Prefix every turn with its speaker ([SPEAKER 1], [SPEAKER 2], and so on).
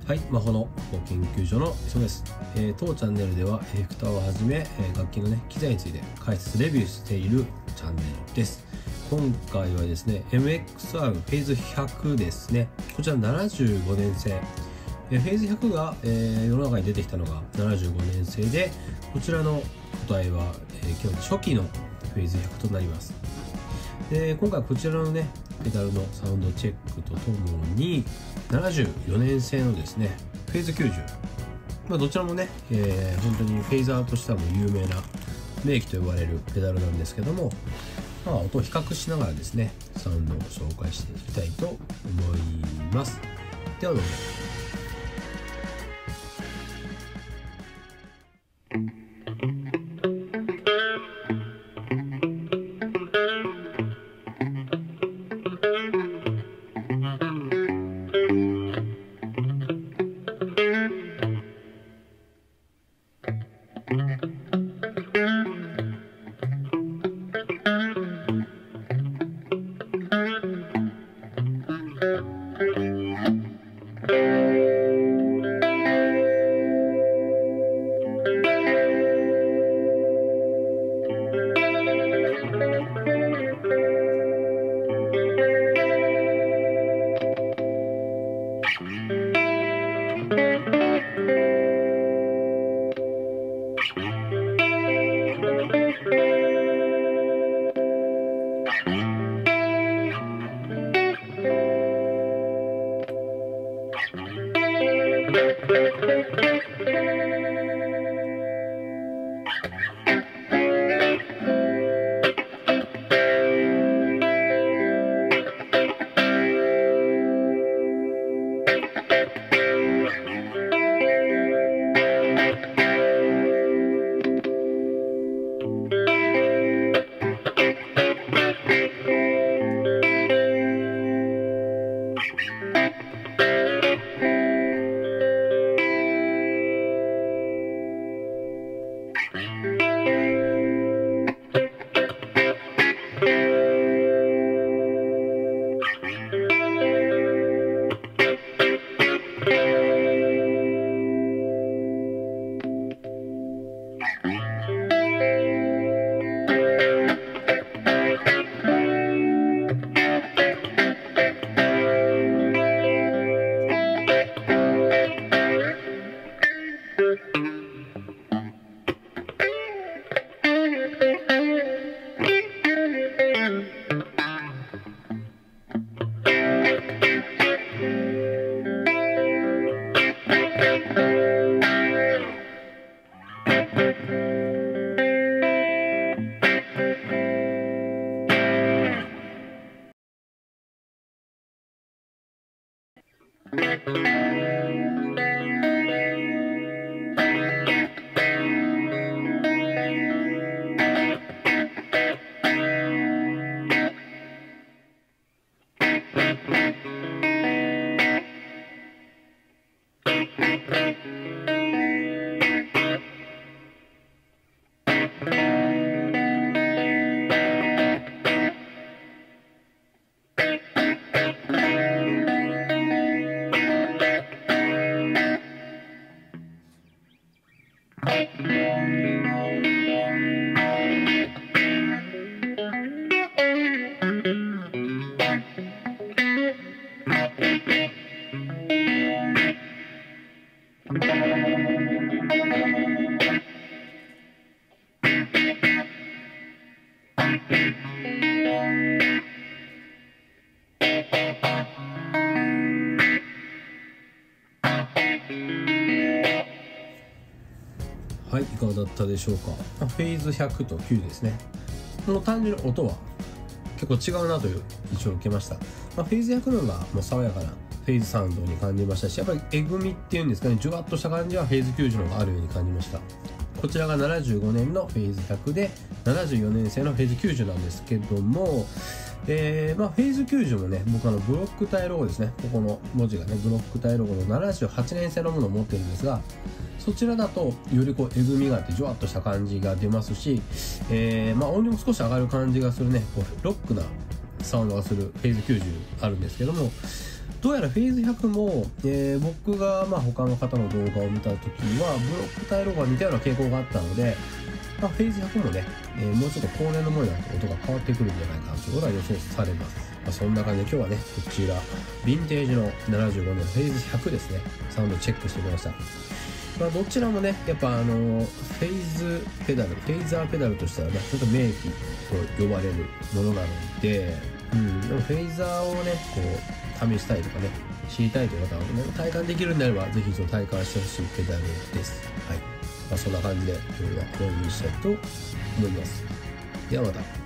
[SPEAKER 1] はい、魔法の研究所の磯です。当チャンネルではエフェクターをはじめ楽器の機材について解説レビューしているチャンネルです。今回はですね MXR フェーズ100ですね。こちら75年製フェーズ100が世の中に出てきたのが75年製で、こちらの個体は基本初期のフェーズ100となります。で今回こちらのペダルのサウンドチェックとともに74年製のですねフェーズ90、どちらも本当にフェーザーとしてはもう有名な名機と呼ばれるペダルなんですけども、音を比較しながらですねサウンドを紹介していきたいと思います。ではどうぞ。はい、いかがだったでしょうか。フェーズ100と9ですね。この単純に音は結構違うなという印象を受けました。フェーズ100のがもう爽やかなフェーズサウンドに感じましたし、やっぱりえぐみっていうんですかね、じゅわっとした感じはフェーズ90の方があるように感じました。こちらが75年のフェーズ100で74年製のフェーズ90なんですけども、フェーズ90も僕ブロック体ロゴですね、ここの文字がブロック体ロゴの78年製のものを持ってるんですが、そちらだとよりえぐみがあってじゅわっとした感じが出ますし、音量も少し上がる感じがするロックなサウンドがするフェーズ90あるんですけども、 どうやらフェーズ100も、僕が他の方の動画を見た時にはブロックタイローが似たような傾向があったので、フェーズ100もね、もうちょっと高年のものになると音が変わってくるんじゃないかなということが予想されます。そんな感じで今日はね、こちらヴィンテージの75年フェーズ100ですね、サウンドチェックしてみました。どちらもね、やっぱフェーズペダル、フェーザーペダルとしてはね、ちょっと名機と呼ばれるものなので、でもフェーザーをね、こう試したいとかね、知りたいという方はね、体感できるんであれば、ぜひ一度体感してほしいペダルです。はい。そんな感じで今日は購入したいと思います。ではまた。